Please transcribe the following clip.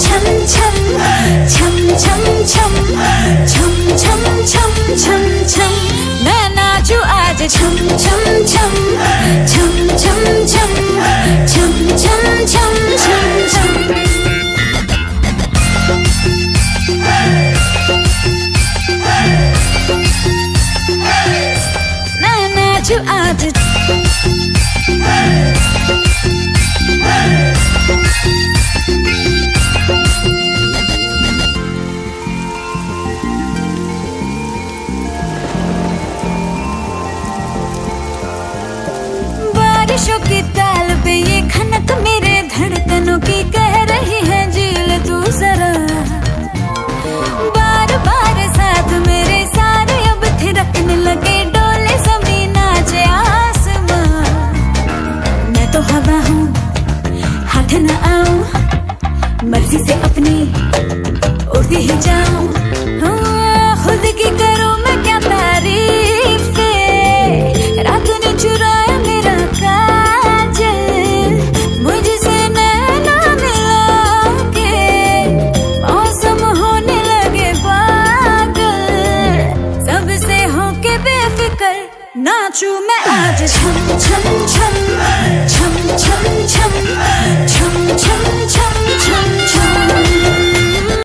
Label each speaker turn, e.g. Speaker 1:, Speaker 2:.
Speaker 1: छम छम छम छम छम छम छम छम छम छम मैं नाचूं आज छम छम छम छम छम छम छम छम छम छम छम मैं नाचूं आज बारिशों की ताल पे ये खनक मेरे धड़कनों की कह रही है झील तू जरा बार बार साथ मेरे सारे अब थिरकने लगे डोले जमीन नाचे आसमां मैं तो हवा हूँ हाथ न आऊं मर्जी से अपनी उड़ती ही जाऊं खुद की करूं मैं क्या तारीफ रात ने चुराया मेरा काजल मुझसे नैना मिला के मौसम होने लगे पागल सबसे होके बेफिक्र नाचूं मैं आज छम छम छम